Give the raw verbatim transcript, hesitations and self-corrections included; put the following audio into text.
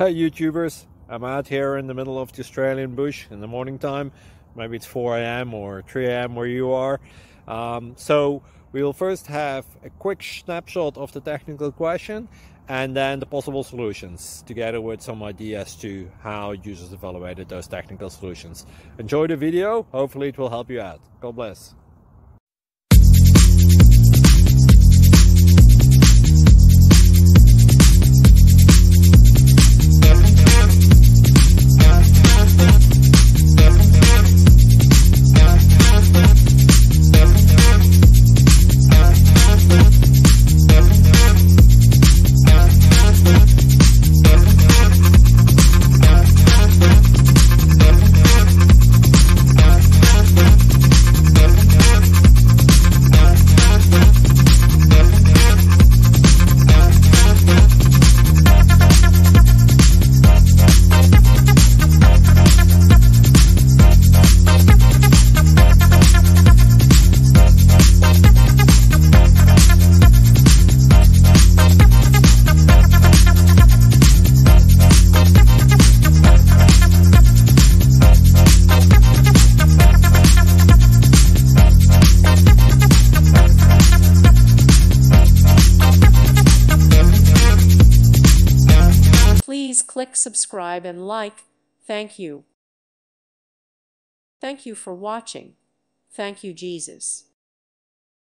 Hey YouTubers, I'm out here in the middle of the Australian bush in the morning time. Maybe it's four A M or three A M where you are. Um, so we'll first have a quick snapshot of the technical question and then the possible solutions, together with some ideas to how users evaluated those technical solutions. Enjoy the video, hopefully it will help you out. God bless. Please click subscribe and like. Thank you. Thank you for watching. Thank you, Jesus.